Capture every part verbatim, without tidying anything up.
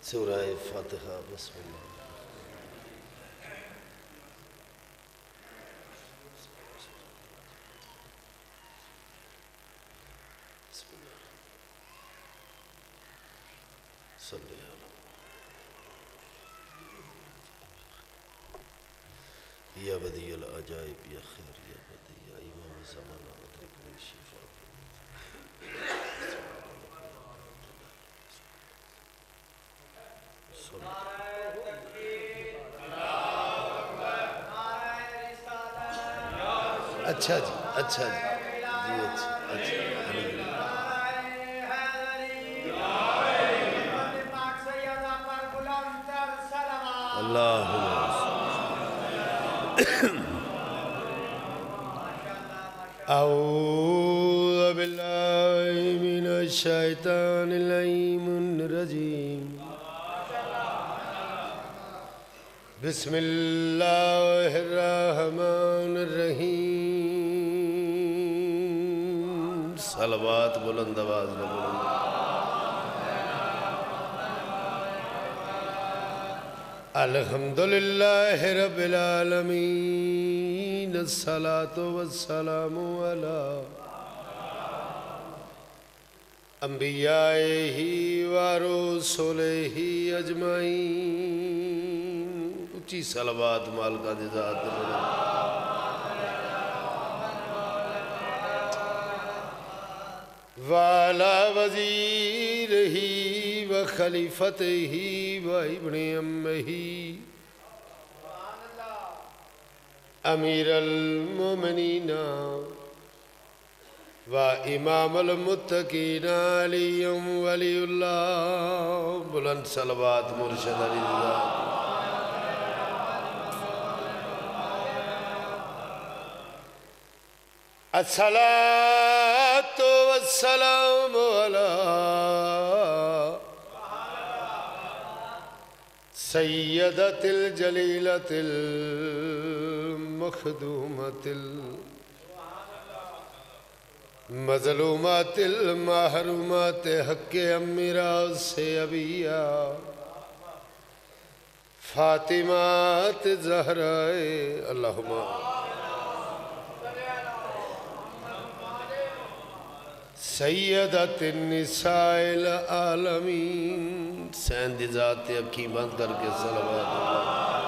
سورہ فاتحہ بسم اللہ صلی اللہ یا بدیع العجائب یا خیر یا بدیع امام زمانہ ادرکنی شفا اچھا جی اچھا جی جی اچھا اچھا اللہم اعوذ باللہ من الشیطان اللعین الرجیم بسم اللہ الرحمن الرحیم صلوات بلند آواز میں بلند الحمدللہ رب العالمین الصلاة والسلام علی انبیائہ ورسولہ اجمعین اچھی صلوات مالکہ دی ذات وعلا وزیرہ وخلیفتہ وابن امہ امیر المومنین و امام المتقین علی ولی اللہ بلند صلوات مرشد علی ذات الصلاة والسلام علی سیدت الجلیلت المخدومت المظلومات المحرومات حق امیرات سے ابیہ فاطمات زہرائے اللہم سیدت النساء العالمین سین دی ذات اکھی بند کر کے صلوات اللہ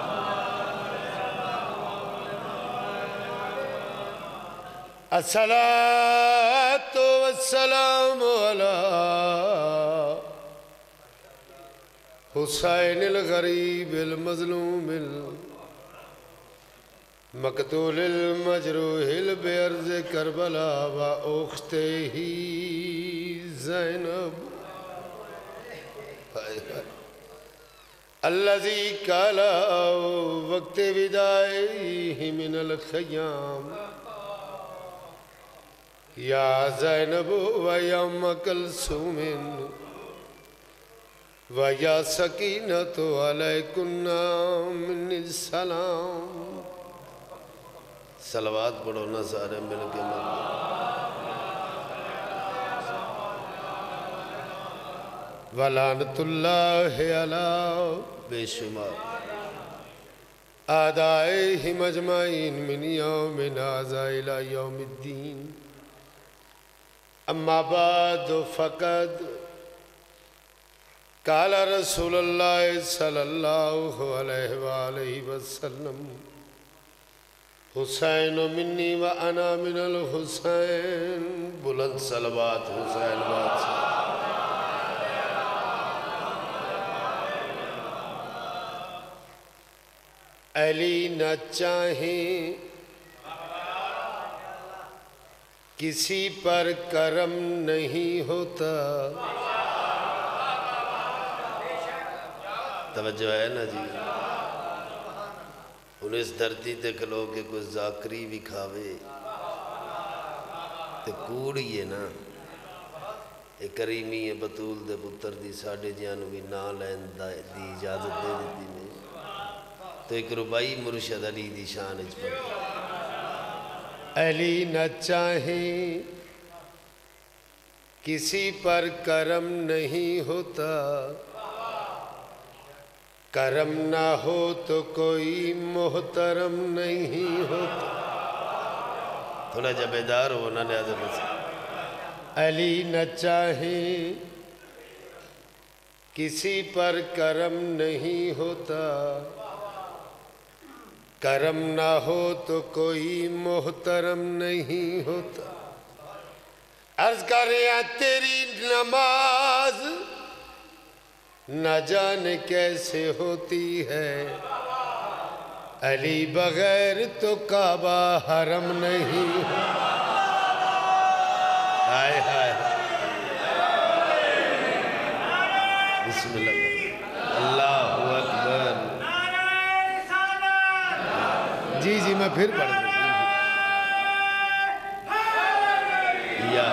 الصلاة والسلام علی حسین الغریب المظلوم مقتول المجروح البرز کربلا و اختہ زینب الذي قال وقت ودائه من الخیام یا زینب و یا ام کلثوم و یا سکینۃ علیکن من السلام صلوات پڑھو نا سارے مل کے مل ولعنت اللہ علی بے شمار آدائہم اجمعین من یوم هذا الى یوم الدین اما بعد فقد قال رسول اللہ صلی اللہ علیہ وآلہ وسلم حسین منی و انا من الحسین بلند صلوات حسین بادشاہ علی نہ چاہیں کسی پر کرم نہیں ہوتا توجہ ہے نا جی انہیں اس دھرتی تے کھلو کہ کوئی ذاکری بھی کھاوے تے کوڑی ہے نا ایک کریمی ہے بطول دے پتر دی ساڑھے جانو بھی نا لین دی اجازت دے دیتی میں تو ایک ربائی مرشد علی دی شان اچ پڑھ علی نہ چاہیں کسی پر کرم نہیں ہوتا کرم نہ ہو تو کوئی محترم نہیں ہوتا. تھوڑا جب بیدار ہو نا لہذا بس. علی نہ چاہیں کسی پر کرم نہیں ہوتا. کرم نہ ہو تو کوئی محترم نہیں ہوتا. عرض کر رہا تیری نماز نہ جانے کیسے ہوتی ہے. علی بغیر تو کعبہ حرم نہیں. ہائے ہائے بسم اللہ اللہ اکبر. جی جی میں پھر پڑھ دوں یا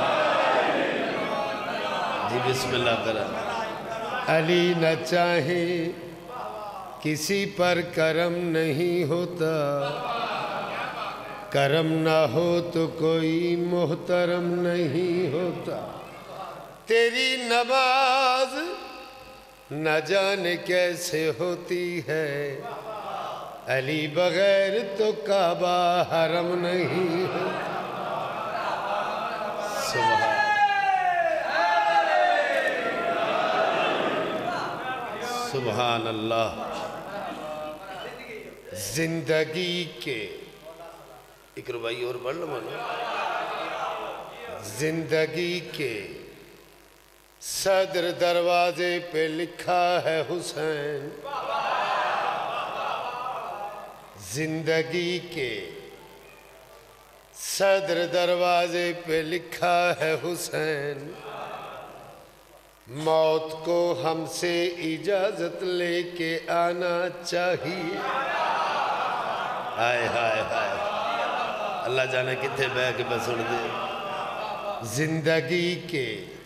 جی بسم اللہ کرا. علی نہ چاہیں کسی پر کرم نہیں ہوتا. کرم نہ ہو تو کوئی محترم نہیں ہوتا. تیری نماز نہ جانے کیسے ہوتی ہے. علی بغیر تو کعبہ حرم نہیں ہوتا. سبحان سبحان اللہ. زندگی کے ایک ربائی اور پڑھ لو مانا. زندگی کے صدر دروازے پہ لکھا ہے حسین. زندگی کے صدر دروازے پہ لکھا ہے حسین. موت کو ہم سے اجازت لے کے آنا چاہیے. ہائے ہائے ہائے اللہ جانے کتنے بہ کے میں سن دے. زندگی کے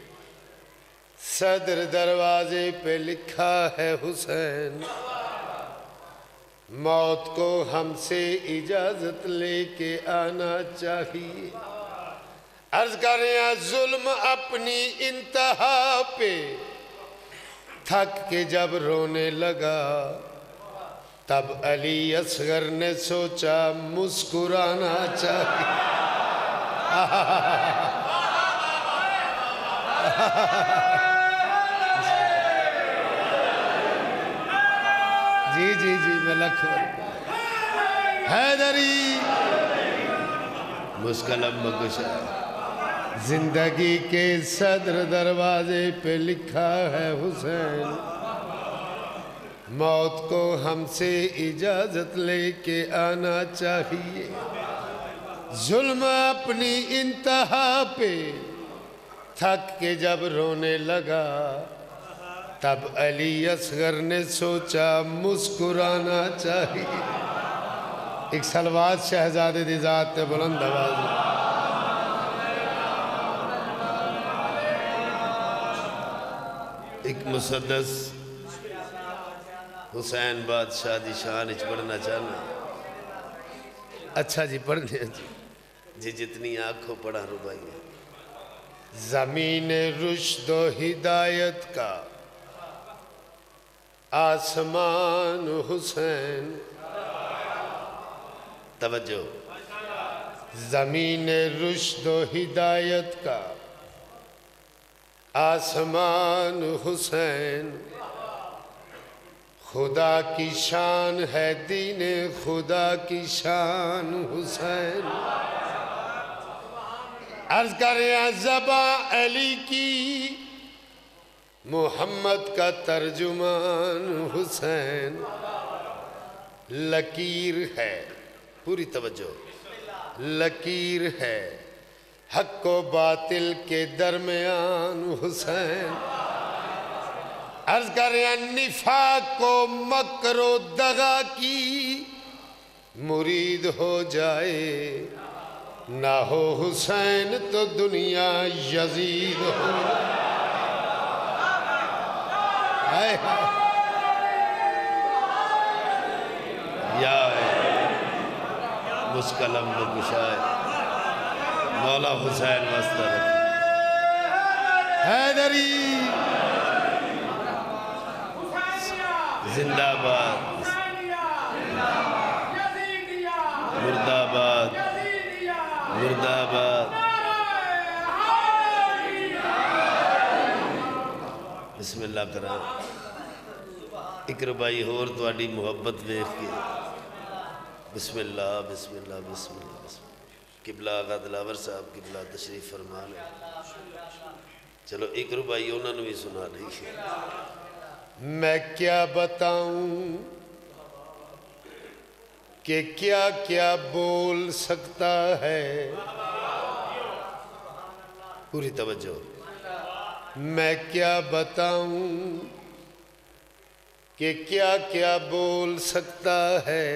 صدر دروازے پہ لکھا ہے حسین. موت کو ہم سے اجازت لے کے آنا چاہیے. عرض کر رہے ہیں ظلم اپنی انتہا پہ تھک کے جب رونے لگا تب علی اصغر نے سوچا مسکرانا چاہیے. جی جی جی میں لکھ حیدری مسکلم مکشا. زندگی کے صدر دروازے پہ لکھا ہے حسین. موت کو ہم سے اجازت لے کے آنا چاہیے. ظلم اپنی انتہا پہ تھک کے جب رونے لگا تب علی اصغر نے سوچا مسکرانا چاہیے. ایک سلوات شہزادے دی ذات تے بلند آواز. ایک مسدس حسین بادشاہ دی شان اچھ پڑھنا چاہنا. اچھا جی پڑھنے جی جی جتنی آنکھوں پڑھا ربائی. زمین رشد و ہدایت کا آسمان حسین. توجہ. زمین رشد و ہدایت کا آسمان حسین. خدا کی شان ہے دین خدا کی شان حسین. عرض کر رہے ہیں زباں علی کی محمد کا ترجمان حسین. لکیر ہے پوری توجہ. لکیر ہے حق و باطل کے درمیان حسین. عرض کر رہے ہیں نفاق و مکر و دغا کی مرید ہو جائے نہ ہو حسین تو دنیا یزید ہو. یا مسکلم بگشائے مولا حسین واسطہ حیدری. زندہ باد مرد آباد مرد آباد بسم اللہ کرام ایک ربائی ہور تواڈی محبت دیکھ کے بسم اللہ بسم اللہ بسم اللہ بسم اللہ قبلہ آغا دلاور صاحب قبلہ تشریف فرما لے چلو ایک ربائی انہوں نے بھی سنا رہی ہے میں کیا بتاؤں کہ کیا کیا بول سکتا ہے پوری توجہ میں کیا بتاؤں کہ کیا کیا بول سکتا ہے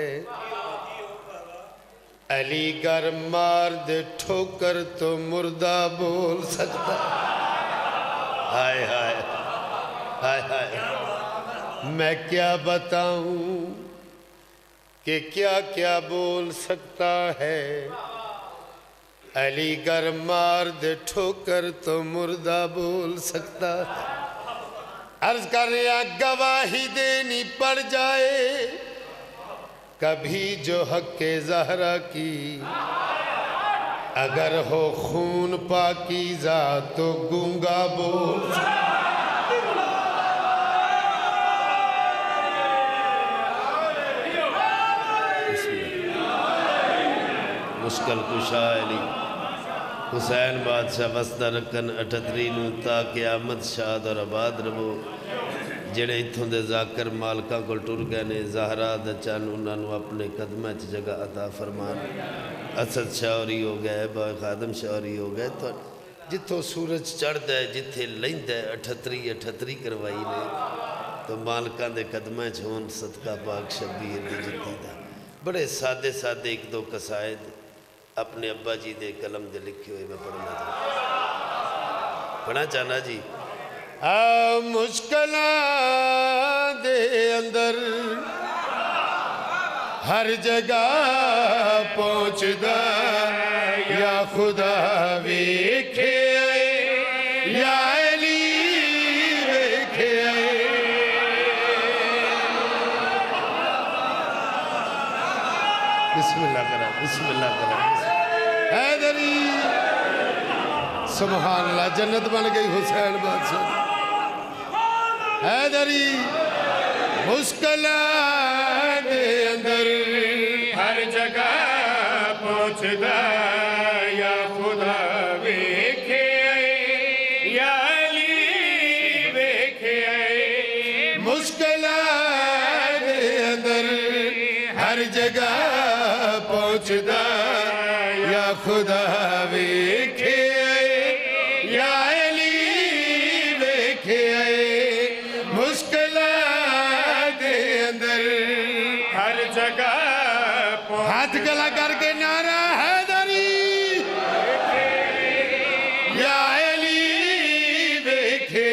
علی گر مار دے ٹھوکر تو مردہ بول سکتا ہائے ہائے ہائے ہائے میں کیا بتاؤں کہ کیا کیا بول سکتا ہے علی گر مار دے ٹھوکر تو مردہ بول سکتا ہے عرض کر رہا گواہی دینی پڑ جائے کبھی جو حق زہرا کی اگر ہو خون پاکیزہ تو گونگا بول مشکل کشا علی حسین بادشاہ وسطہ رکن اٹھترینو تاکہ آمد شاد اور آباد رہو جڑے اتھوں دے ذاکر مالکاں کو ٹر گئے نے زہرا دا چان انہاں نو اپنے قدمہ چ جگہ عطا فرمان اسد شاوری ہو گئے بائی خادم شاوری ہو گئے تو جتھوں سورج چڑھ دے جتھے لیند ہے اٹھتری اٹھتری کروائی نے تو مالکاں دے قدمہ چ ہون صدقہ پاک شبیر دے جتی دا بڑے سادے سادے ایک دو قصائد اپنے ابا جی دے قلم دے لکھے ہوئے میں پڑھنا تھا پڑھنا چاہنا جی مشکلات دے اندر ہر جگہ پہنچ دا یا خدا ویکھے یا علی ویکھے بسم اللہ کرا بسم اللہ کرا حیدری سبحان اللہ جنت بن گئی حسین بادشاہ حیدری مشکلات دے اندر ہر جگہ پہنچ دا یا خدا ویکھے یا علی ویکھے مشکلات دے اندر ہر جگہ پہنچ دا یا خدا ویکھے یا علی ویکھے مشکلات دے اندر ہر جگہ ہاتھ گلا کر کے نعرہ حیدری یا علی ویکھے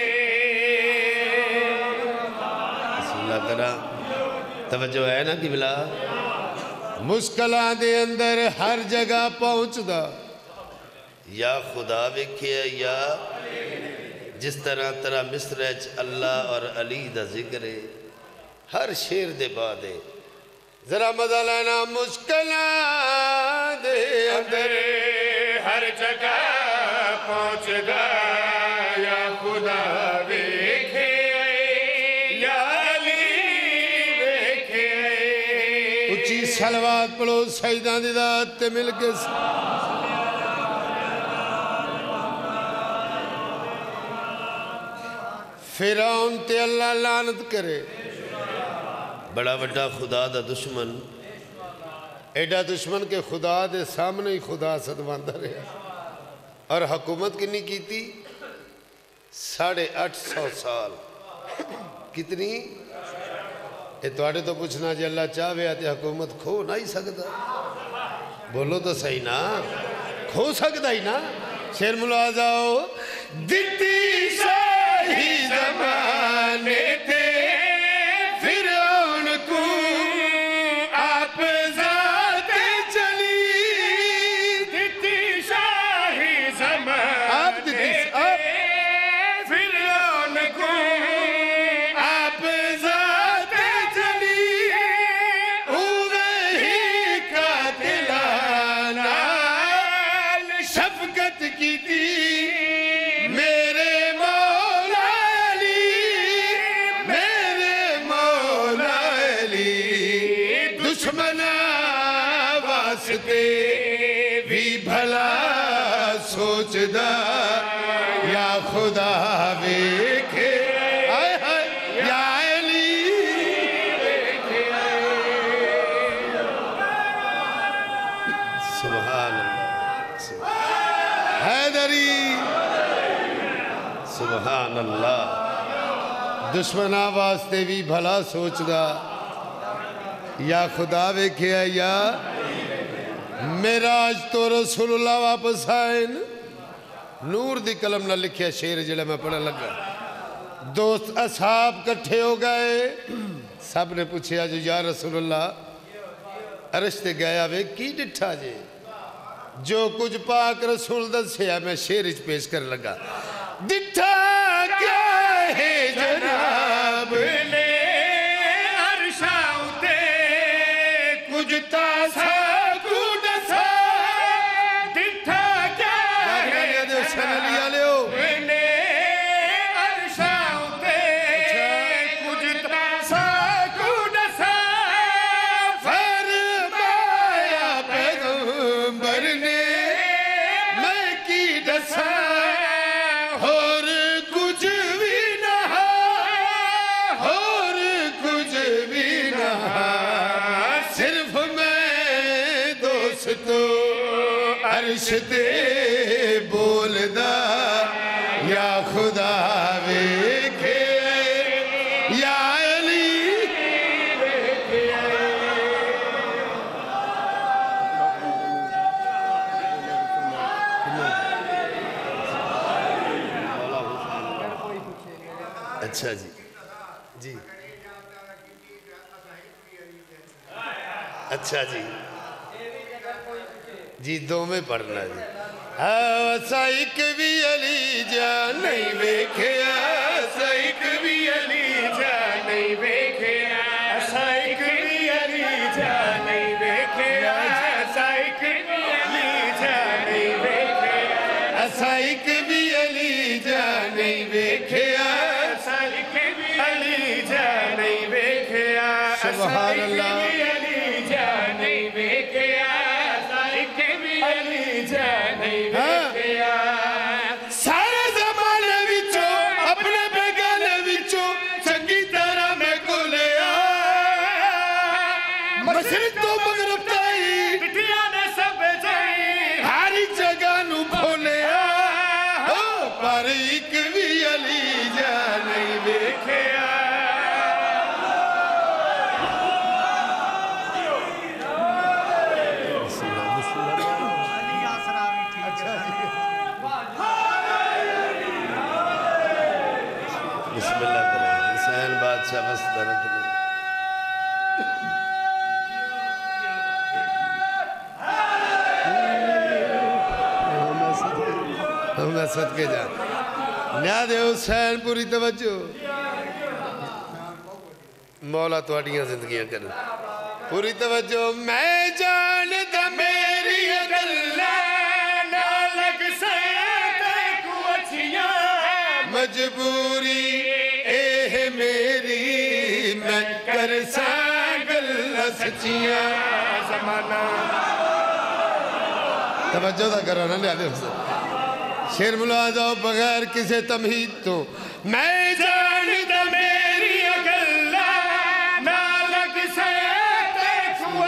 بسم اللہ کرا توجہ ہے نا کہ بلا مشکلات دے اندر ہر جگہ پہنچ دا یا خدا ویکھے یا جس طرح طرح مصرچ اللہ اور علی دا ذکر ہے ہر شیر دے بعد ہے ذرا مزہ لینا مشکلات دے اندر ہر جگہ پہنچ دا یا خدا ویکھے یا علی ویکھے اچھی سلوات پڑھو سجدہ دی ذات تے مل کے فرعون تے اللہ لعنت کرے بڑا بڑا خدا دا دشمن ایڈا دشمن کے خدا دے سامنے ہی خدا صدواندہ رہا اور حکومت کنی کی تھی ساڑھے اٹھ سو سال کتنی اے توڑے تو پوچھنا جی اللہ چاہوے آتے حکومت کھو نہ ہی سکتا بولو تو صحیح نا کھو سکتا ہی نا شیر ملواز آؤ دتی شاہی زمانے تھے فرعون کو آپ ذات چلی دتی شاہی زمانے آپ دتی آپ فرعون کو آپ ذات واسطے بھی بھلا سوچدا یا خدا ویکھے آئے آئے یا علی سبحان اللہ حیدری سبحان اللہ دشمنہ واسطے بھی بھلا سوچدا یا خدا ویکھیا یا معراج تو رسول اللہ واپس آئے نور دی قلم نہ لکھیا شعر جڑا میں پڑھا لگا دوست اصحاب کٹھے ہو گئے سب نے پوچھیا جو یا رسول اللہ عرش تے گیا وے کی ڈٹھا جے جو کچھ پاک رسول دسیا میں شعر اچ پیش کر لگا ڈٹھا کیا ہے جناب نے عرشاں تے کچھ تاسا کو دسا ڈٹھا کیا ہے سنلیا لیو نے عرشاں تے کچھ تاسا کو دسا فرمایا پیغمبر نے میں کی دسا اور کچھ بھی نہ اور کچھ بھی نہ صرف میں دوستو عرش تے بولدا یا خدا ویکھے یا علی اچھا جی جی اچھا جی جی دو میں پڑھنا جی سائک بھی علی جان نہیں ویکھیا سائک بھی علی جان نہیں ویکھیا سائک بھی علی جان نہیں ویکھیا سائک بھی علی جان نہیں ویکھیا سائک بھی علی جان نہیں ویکھیا سائک بھی علی جان نہیں ویکھیا سبحان اللہ علی جان نہیں ویکھیا سائک بھی علی جان نہیں ویکھیا سارے زمانے وچوں اپنے بیگانے وچوں چنگی طرح میں کو لیا مشرق تو مغرب تائی ٹٹیاں نے سب جائی ہر جگہ نو بھولیا پر ایک بھی علی جان نہیں ویکھیا بسم اللہ کریں حسین بادشاہ وسط رکھ لیں ہم صدقے جان نیاد حسین پوری توجہ مولا تو اڈیاں زندگیاں کریں پوری توجہ میں جانتا میری گلہ نہ لگ سکتے کو اچھیاں مجبوری اے میری میں کر ساگل سچیاں زمانہ توجہ دا کرو نا نیاد حسین شیر ملا جاؤ بغیر کسے تمہید تو میں جانتا میری گلہ نہ لگ سکتے کو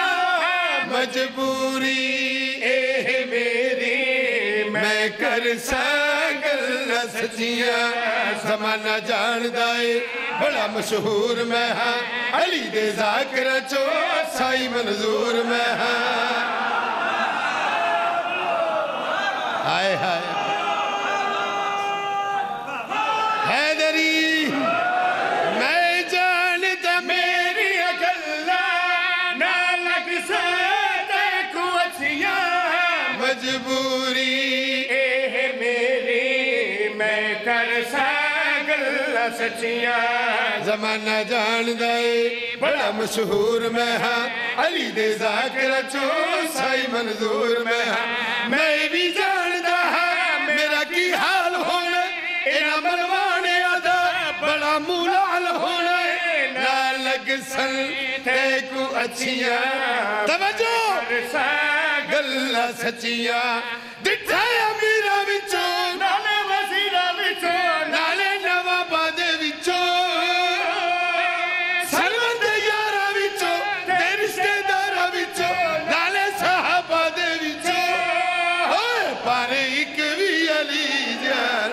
مجبوری اے میری میں کر ساگل سچیاں زمانہ جان دائے بڑا مشہور میں ہاں علی دے ذاکرہ چو سائی منظور میں ہاں آئے آئے حیدری میں جانتا میری گلہ نہ لگ سکتے کو اچھیاں مجبوری اے میری میں کر ساگل سچیاں زمانہ جان دائے بڑا مشہور میں ہاں علی دے ذاکرہ چو سائی منظور میں ہاں میں بھی جانتا ہاں میرا کی حال ہونا اینا منوانے آدھا بڑا مولال ہونا نہ لگ سن تے کو اچھیاں توجہ گلہ سچیاں ڈٹھا امیرہ وچوں نالے وزیرہ وچوں نالے نوابہ دے وچوں سلوت یارہ وچوں تے رشتہ دارہ وچوں نالے صحابہ دے وچوں پر ایک بھی علی جان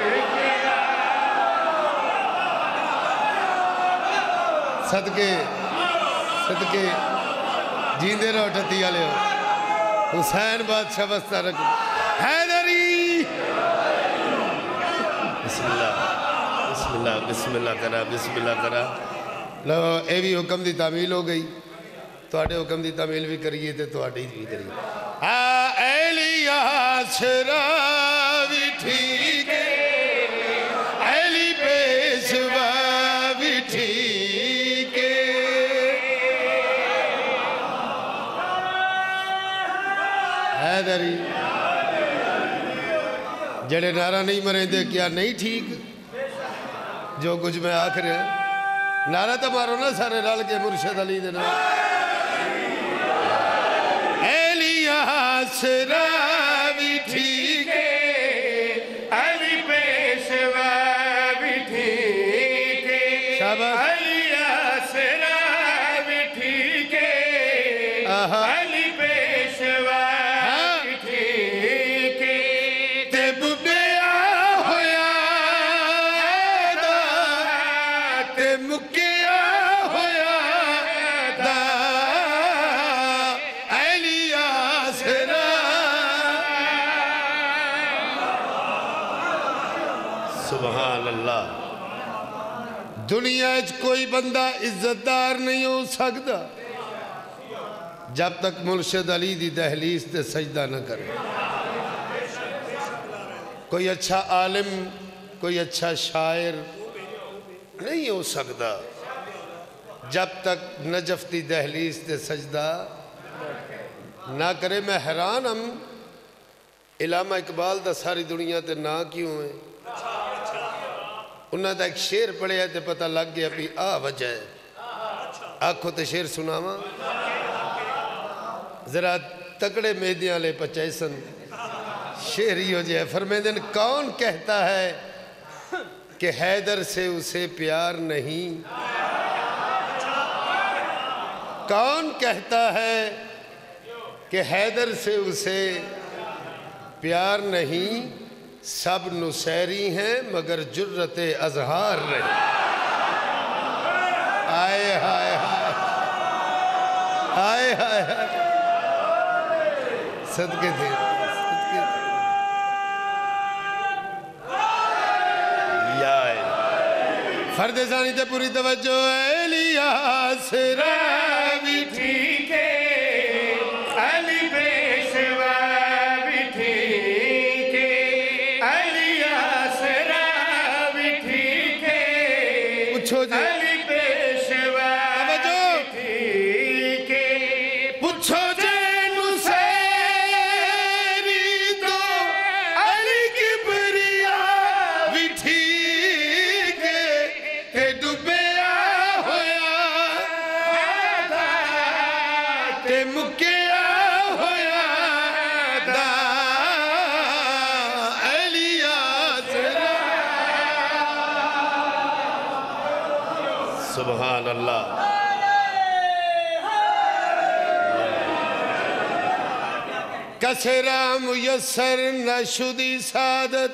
صدقے صدقے جیندے رہو ٹھتی آلے ہو حسین بادشاہ بستہ رکھو حیدری بسم اللہ بسم اللہ بسم اللہ کرا بسم اللہ کرا لو اے بھی حکم دی تعمیل ہو گئی تو آٹے حکم دی تعمیل بھی کریے تھے تو آٹے بھی کریے ایلی آسرا بھی ٹھیک ہے ایلی پیشوا بھی ٹھیک ہے حیدری جڑے نعرہ نہیں مریں دے کیا نہیں ٹھیک جو کچھ میں آخر ہے نعرہ تو مارو نا سارے رال کے مرشد علی دینا ایلی آسرا بھی ٹھیک ہے علی پیشوا بھی ٹھیک ہے علی آسرا بھی ٹھیک ہے علی پیشوا بھی ٹھیک ہے تے بُبیا ہویا دا تے مکیا ہویا دا علی آسرا سبحان اللہ دنیا اچ کوئی بندہ عزتدار نہیں ہو سکتا جب تک مرشد علی دی دہلیز تے سجدہ نہ کرے کوئی اچھا عالم کوئی اچھا شاعر نہیں ہو سکتا جب تک نجف دی دہلیز تے سجدہ نہ کرے میں حیران ہم علامہ اقبال دا ساری دنیا تے نہ کیوں ہے انہاں دا ایک شعر پڑھے ہے تے پتہ لگ گیا بھی آ وجہ ہے آنکھوں تے شعر سناواں ذرا تکڑے میدیاں لے پچیسن شعری ہو جائے فرمیدن کون کہتا ہے کہ حیدر سے اسے پیار نہیں کون کہتا ہے کہ حیدر سے اسے پیار نہیں سب نصیری ہیں مگر جرت اظہار نہیں آئے ہائے ہائے آئے ہائے ہائے صدقے تھے یا فرد ثانی تے پوری توجہ ایلی آسرا بھی ٹھیک ہے علی پیشوا بھی ٹھیک ہے علی آسرا بھی ٹھیک ہے پوچھو جی علی پیشوا بھی ٹھیک ہے پوچھو جی سبحان اللہ کسرا میسر نشدی سعادت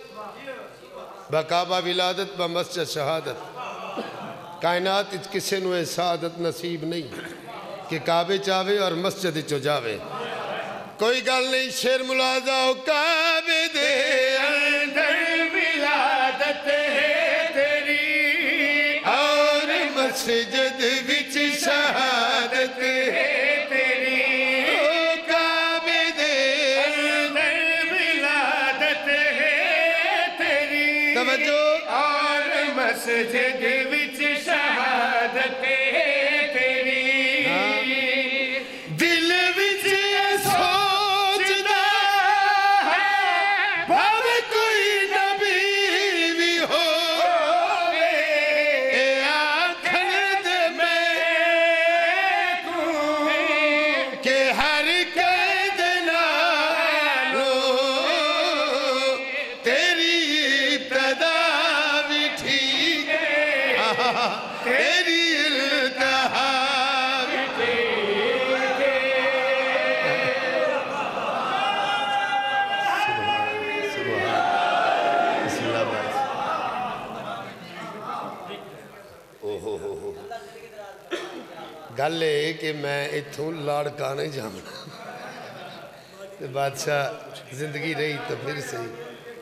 بکعبہ ولادت بمسجد شہادت کائنات اچ کسے نوے سعادت نصیب نہیں کہ کعبے چاہے اور مسجد چو جاوے کوئی گل نہیں شیر ملازہ ہو کعبے دے اندر ولادت ہے تیری اور مسجد وچ شہادت ہے تیری کعبے دے اندر ولادت ہے تیری توجہ اور مسجد وچ شہادت ہے میں تیری التہا گل ہے کہ میں اتھوں لاڑکا نہیں جامنا بادشاہ زندگی رہی تو پھر صحیح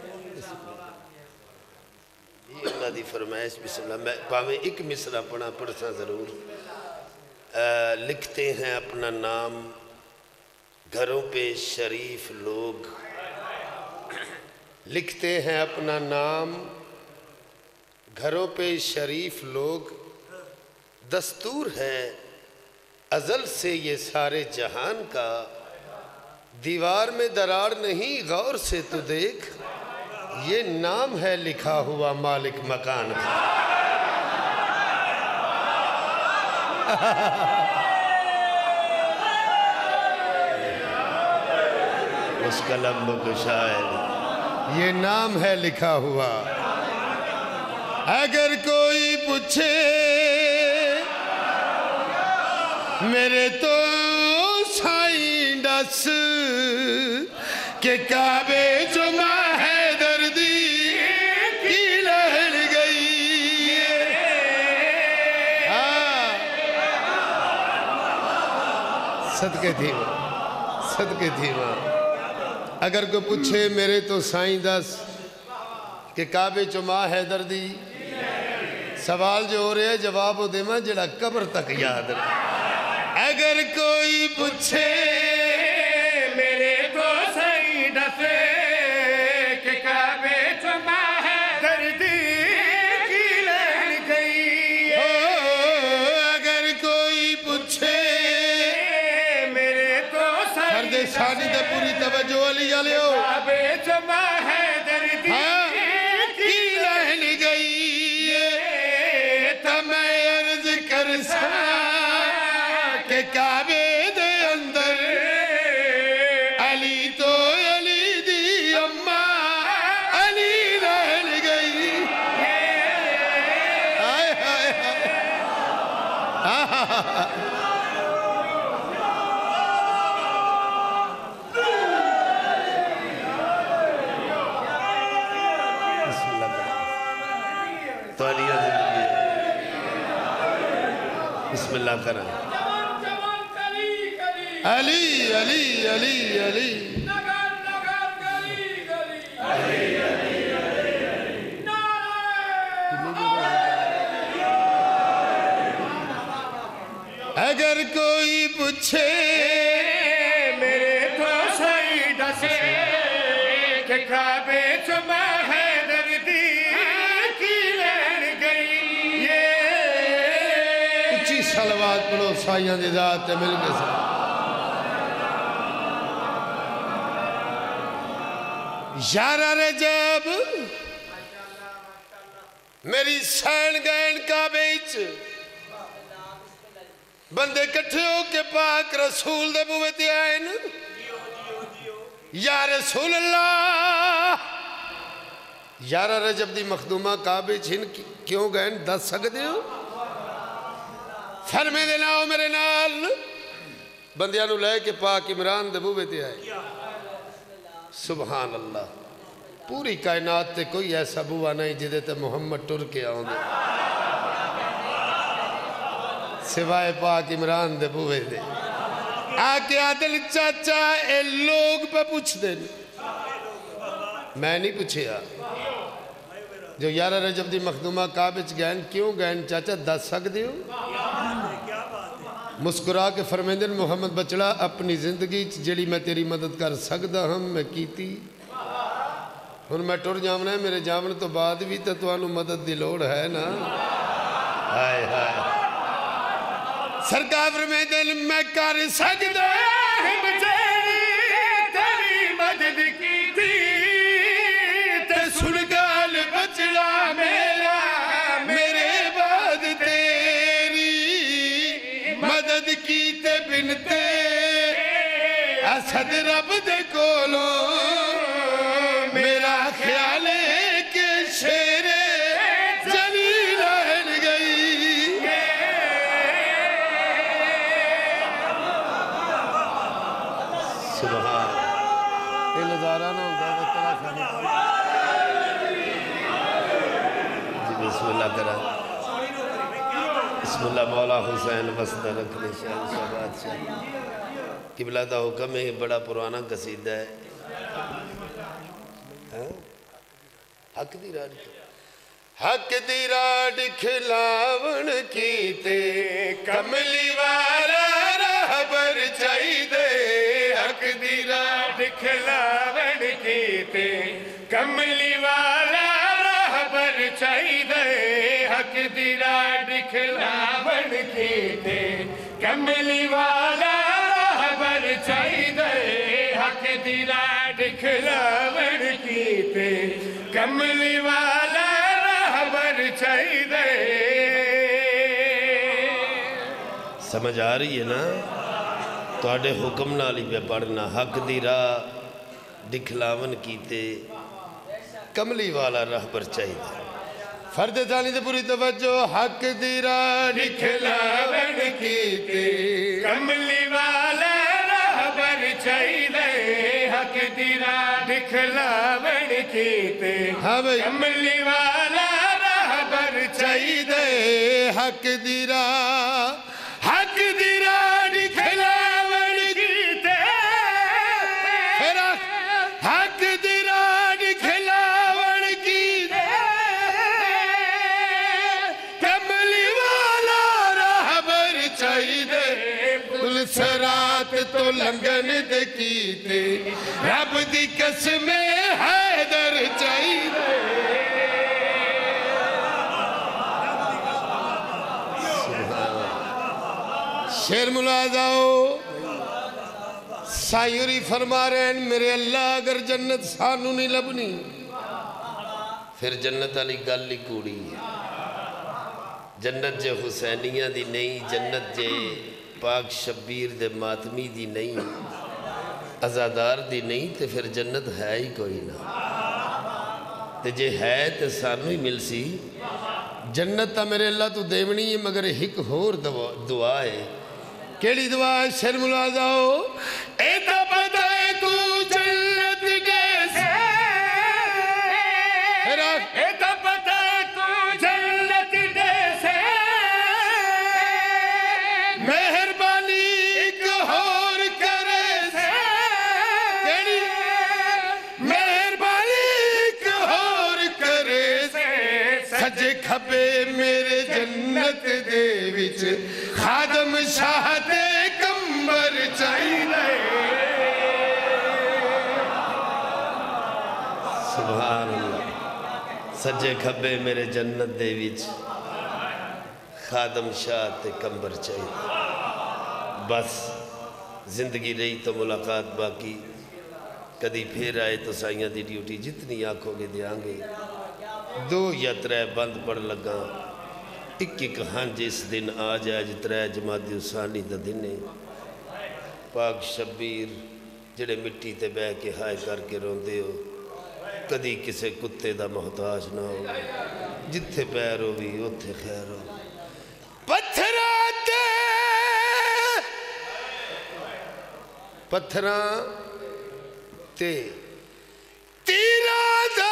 اللہ دی فرمائش بسم اللہ میں پاویں ایک مصرع پڑھا پڑھتا ضرور لکھتے ہیں اپنا نام گھروں پہ شریف لوگ لکھتے ہیں اپنا نام گھروں پہ شریف لوگ دستور ہے ازل سے یہ سارے جہان کا دیوار میں درار نہیں غور سے تو دیکھ یہ نام ہے لکھا ہوا مالک مکان کا اس قلم کو شاعر یہ نام ہے لکھا ہوا اگر کوئی پوچھے میرے تو سائیں ڈس کہ کعبے جمعہ ہے دردی کی لہر گئی صدقے تھی ماں صدقے تھی ماں اگر کوئی پوچھے میرے تو سائیں دس کہ کعبے جمعہ ہے دردی سوال جو ہو رہے ہیں جواب ہو دے ماں جڑا قبر تک یاد رہے اگر کوئی پوچھے میرے تو سائیں دس کہ کعبے جمعہ ہے دردی کی لہر گئی اگر کوئی پوچھے میرے تو فرد ثانی دے پوری توجہ علی علیہ کعبے جمعہ ہے دردی کی لہر گئی تو میں عرض کر سا کہ کعبے دے اندر علی تو علی دی اماں علی رہن گئی آئے آئے بسم اللہ تو علی زندگی بسم اللہ کرنا علی علی علی علی اگر کوئی پوچھے میرے تو سائیں دس کہ کعبے جمعہ ہے دردی کی لہر گئی اچھی صلوات پڑھو سائیاں دی ذات تے مل کے ساتھ یارہ رجب میری سین گین کعبےچ بندے کٹھے ہو کے پاک رسول دے بوے تے آئے نا یا رسول اللہ یارہ رجب دی مخدومہ کعبے چھن کیوں گئے دس سکتے ہو فرمے دے ناؤ میرے نال بندیاں نو لے کے پاک عمران دے بوے تے آئے سبحان اللہ پوری کائنات تے کوئی ایسا بوا نہیں جدے تے محمد ٹر کے آؤں دے سوائے پاک عمران دے بوے دے آکے عادل چاچا اے لوگ پہ پوچھ دے میں نہیں پوچھے آ جو یارہ رجب دی مخدومہ کعبچ گئن کیوں گئن چاچا دس سک دیو مسکرا کے فرمیندن محمد بچڑا اپنی زندگی جڑی میں تیری مدد کر سکتا ہم میں کیتی ہن میں ٹر جامنا ہے میرے جامن تو بعد بھی تو توانو مدد دی لوڑ ہے نا ہائے ہائے سرکار فرمیندن میں کر سکتا ہم جیری تیری مدد کی تھی تے سن گال بچڑا میرا میرے بعد تیری مدد کی تے بنتے اسد رب دے کولو میرا خیال ہے کہ شیر جلیل رہن گئی چلانا ہوتا ہے تلاشا نہیں جی بسم اللہ کرا بسم اللہ مولا حسین وسط رکھنے شہن شہباد شاہ قبلہ دا حکم ہے بڑا پرانا قصیدہ ہے حق دی راڑ حق دی راڑ کھلاون کیتے کملی والا رہبر چاہی دے حق دی راڑ کھلاون کیتے کملی والا رہبر چاہی دے حق دی راڑ کھلاون کیتے کملی والا رہبر چاہی دے حق دی راڑ کھلاون کیتے کملی والا رہبر چاہی دے سمجھ آ رہی ہے نا تو آڑے حکم نالی پہ پڑھنا حق دی راہ دکھلاون کیتے کملی والا رہبر چاہیے فرد دانی دے پوری توجہ حق دی راہ دکھلاون کیتے کملی والا رہبر چاہیے حق دی راہ دکھلاون کیتے ہاں بھئی کملی والا رہبر چاہیے حق دی راہ حق دی راہ دکھلاون کیتے پھر حق دی راہ دکھلاون کیتے کملی والا رہبر چاہیے پل سرات تو لنگن دے کیتے رب دی قسم حیدر چاہیے شیر ملازاؤ سائیوری فرما رہے ہیں میرے اللہ اگر جنت سانو نہیں لبنی پھر جنت علی گالی کوڑی ہے جنت جے حسینیہ دی نہیں جنت جے پاک شبیر دے ماتمی دی نہیں ازادار دی نہیں تے پھر جنت ہے ہی کوئی نہ تے جے ہے تے سانو ہی مل سی جنت تا میرے اللہ تو دیونی ہے مگر ایک ہور دعا ہے کیڑی دعا ہے شیر ملازاؤ اے تا پتہ ہے تو جنت کیسے اے تا پتہ ہے تو جنت کیسے مہربانی ایک ہور کرے سے کیڑی مہربانی ایک ہور کرے سے سجے کھپے میرے جنت دے وچ خادم شاہ دے کمبر چاہیے سبحان اللہ سجے کھبے میرے جنت دے وچ خادم شاہ تے کمبر چاہیے بس زندگی رہی تو ملاقات باقی کدی پھر آئے تو سائیاں دی ڈیوٹی جتنی آنکھوں گے دیاں گے دو یا ترے بند پڑ لگا ایک ایک ہنج اس دن آ جائے جترے جماعت ثانی دا دنے پاک شبیر جڑے مٹی تے بہ کے ہائے کر کے روندے ہو کدی کسے کتے دا محتاج نہ ہو جتھے پیر ہو بھی اتھے خیر ہو پتھراتے پتھراں تے تیرہ دا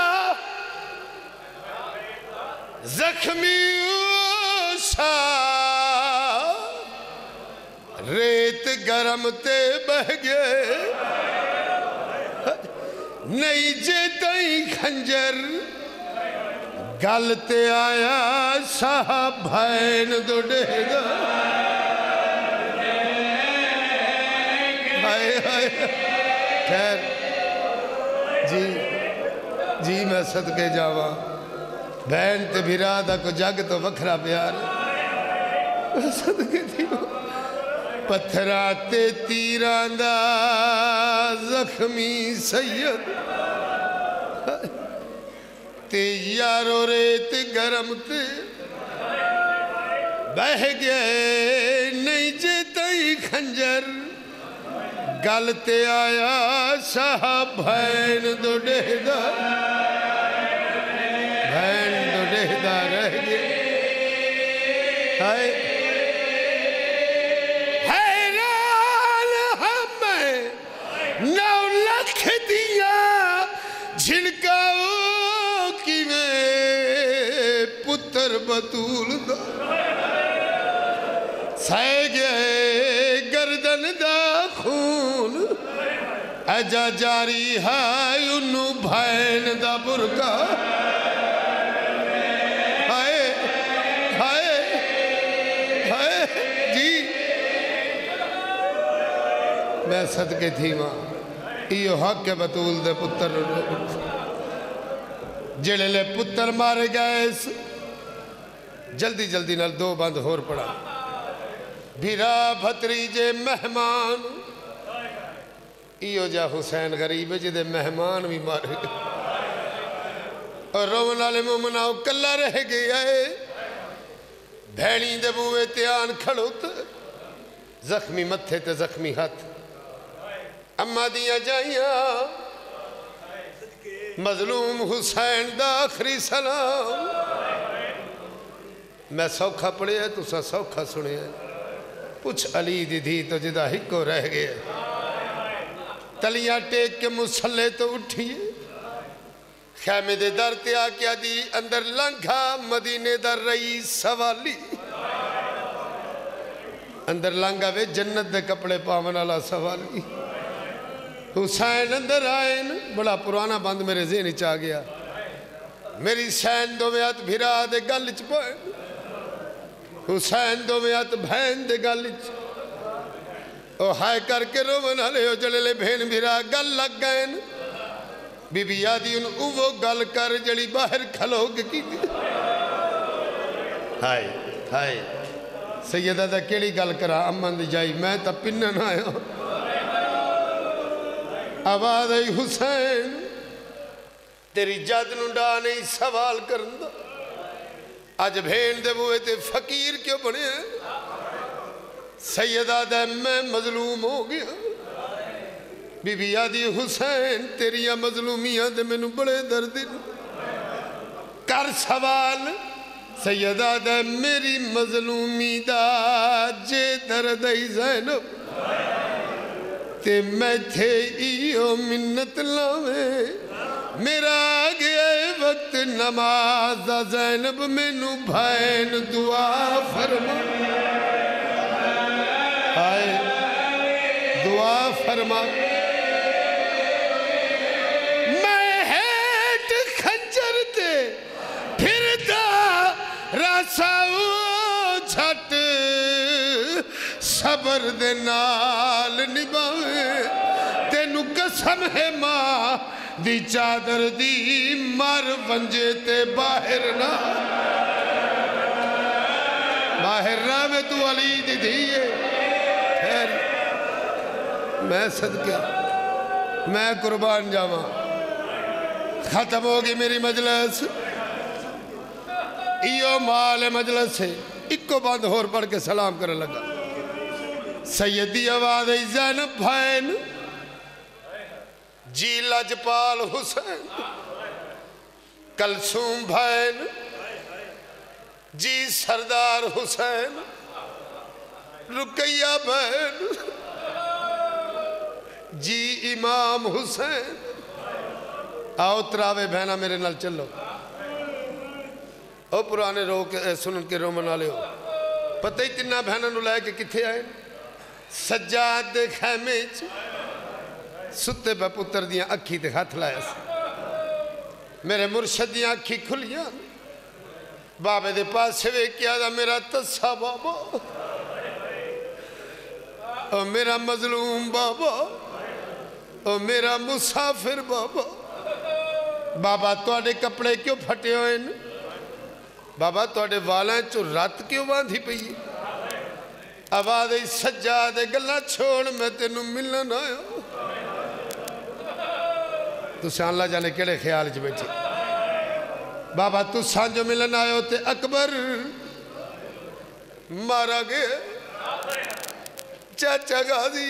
زخمی اوشا ریت گرم تے بہ گئے نہیں جے تائیں کھنجر گل تے آیا صاحب بھائن دو ڈے گا ہائے ہائے خیر جی جی میں صدقے جاواں بہن تے بھیرا دا کو جگ تو وکھرا پیار صدقے تھی پتھراتے تیران دا زخمی سید تے یارو ریت گرم تے بہ گئے نہیں جے تائی کھنجر گل تے آیا صاحب بھین دو ڈہدہ بھین دو ڈہدہ رہ گئے ہائے حیران ہمیں نو لکھ دیا پتر بطول دا سائے گئے گردن دا خون اجا جاری ہے انہوں بھائن دا برکا ہائے ہائے ہائے جی میں صدقے تھی ماں ایو حق کے بطول دے پتر جڑے لے پتر مارے گئے اس جلدی جلدی نال دو بند ہور پڑا بھیرا بھتریجے مہمان ایو جا حسین غریب جدے مہمان بھی مارے گئے اور رومن والے مومناؤ کلا رہ گیا ہے بھیڑی دے بوئے تیان کھڑوت زخمی متھے تے زخمی ہاتھ اما دیا جائیاں مظلوم حسین دا آخری سلام میں سوکھا پڑے ہے تو سا سوکھا سنے ہے پوچھ علی دی دی تو جدہ ہکو رہ گئے تلیاں ٹیک کے مسلے تو اٹھیے خیمے دے در تیا کیا دی اندر لنگھا مدینے در رئیس سوالی اندر لنگھا وے جنت دے کپڑے پاون اللہ سوالی حسین اندر آئین بڑا پرانا بند میرے ذہنی چاہ گیا میری سین دو میات بھیرا دے گلچ پوئن حسین دو میات بھین دے گلچ او ہائے کر کے رو بنا لے ہو جڑے لے بھین بھیرا گل لگ گئن بی بی یادی ان اوہ گل کر جڑی باہر کھلوگ کی ہائے ہائے سیدہ دا کیڑی گل کرا امن دی جائی میں تا پنن آیا آواز ای حسین تیری جد نڈا نہیں سوال کرندہ آج بھین دے بوئے تے فقیر کیوں بڑے ہیں سیدہ دے میں مظلوم ہو گیا بی بی یادی حسین تیریاں مظلومیاں دے میں نو بڑے درد کر سوال سیدہ دے میری مظلومی دا جے درد ای زینب تے میں تھے ایو منت لاوے میرا آگیا وقت نماز زینب میں نو بھائن دعا فرما آئے دعا فرما میں ہیٹ خنجر تے پھر دا راساؤ جھٹ صبر دے نال نباوے تینو قسم ہے ماں دی چادر دی مر ونجے تے باہر نہ باہر نہ میں تو علی دی دیئے پھر میں صدقے میں قربان جاواں ختم ہوگی میری مجلس ایو مال مجلس ہے اکو بند ہور پڑھ کے سلام کرنے لگا سیدی آواز زینب بھائن جی لجپال حسین کلثوم بھائن جی سردار حسین رقیہ بھائن جی امام حسین آؤ تراوے بہنا میرے نال چلو او پرانے رو کے سنن کے رو منا لے ہو پتہ ہی تنہ بہنا نو لائے کہ کتھے آئے سجاد دے خیمے ستے پہ پتر دیاں اکھی تے ہاتھ لائے سے میرے مرشد دیاں اکھی کھلیاں بابے دے پاس سے کیا دا میرا تسا بابا او میرا مظلوم بابا او میرا مسافر بابا بابا توڑے کپڑے کیوں پھٹے ہوئے بابا توڑے والیں چو رات کیوں باندھی پئی آواز سجاد گلہ چھوڑ میں تینوں ملن آیا تو سے اللہ جانے کیڑے خیال چ بیٹھے بابا تو سانجو ملن آئے تے اکبر مارا گئے چاچا غازی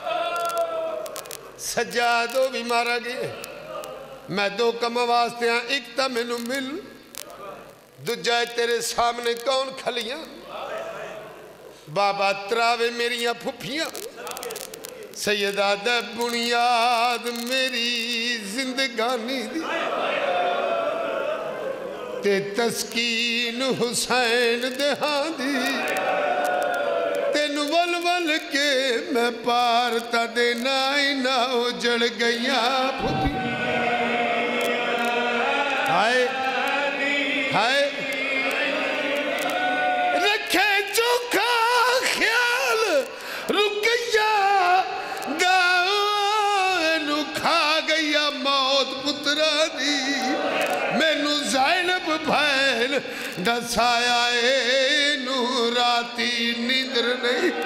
سجادو بھی مارا گئے میں دو کم واسطے ہیں ایک تا میں نو مل دو جائے تیرے سامنے کون کھلیاں بابا تراوے میریاں پھپیاں سیدہ دے بنیاد میری زندگانی دی تے تسکین حسین دہاں دی تین ول ول کے میں پارتا دینا ہی نہ اجڑ گیا پھوپی ہائے ہائے رکھے چوکھا خیال رکیا دانو کھا گیا موت پترا دی میں نو زینب بھین دسایا اے نو راتی نیندر نہیں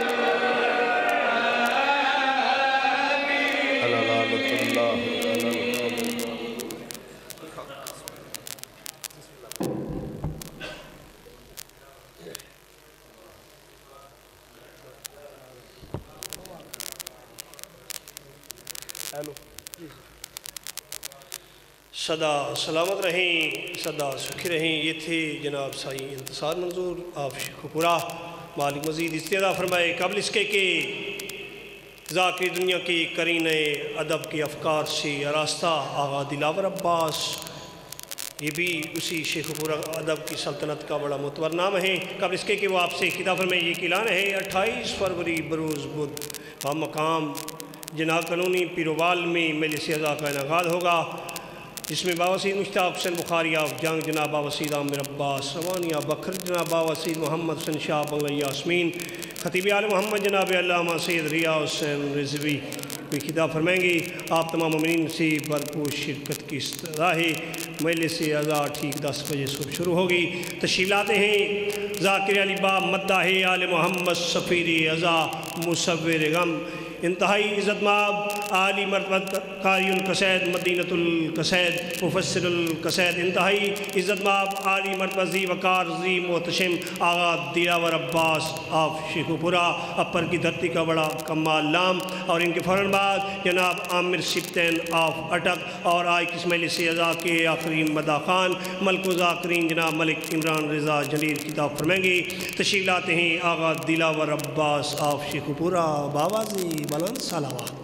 صدا سلامت رہیں صدا سکھی رہیں. یہ تھے جناب سائی انتصار منظور آپ شیخ پورا. مالک مزید استعدا فرمائے قبل اس کے کہ ذاکر دنیا کی قرینے ادب کے افکار سے آراستہ آغا دلاور عباس یہ بھی اسی شیخ پورا ادب کی سلطنت کا بڑا معتبر نام ہے. قبل اس کے کہ وہ آپ سے خطاب فرمائے یہ اعلان ہے اٹھائیس فروری بروز بدھ و مقام جناب کالونی پیروال میں مجلس اعزا کا انعقاد ہوگا جس میں بابا سید مشتاق حسین بخاری آف جنگ جناب بابا سید عامر عباس روانیہ بکھر جناب بابا سید محمد حسن شاہ بنگلہ یاسمین خطیب آل محمد جناب علامہ سید ریاض حسین رضوی کوئی خطاب فرمائیں گے. آپ تمام مومنین سے بھرپور شرکت کی استدعا ہے. مجلس اعزا ٹھیک دس بجے صبح شروع ہوگی. تشریف لاتے ہیں ذاکر علی باب مداح آل محمد سفیر اعزا مصور غم انتہائی عزت مآب عالی مرتبہ قاری القصید مدینۃ القصید مفسر القصید انتہائی عزت مآب عالی مرتبہ ذی وقار ذی محتشم آغا دلاور عباس آف شیخ پورا اپر کی دھرتی کا بڑا کمال لام اور ان کے فوراً بعد جناب عامر سبتین آف اٹک اور آج کس مجلس اعزا کے آخری مداح خان ملک و ذاکرین جناب ملک عمران رضا جلیل خطاب فرمائیں گے. تشریف لاتے ہیں آغا دلاور عباس آف شیخ پورا. بابا جی بلند صلوات.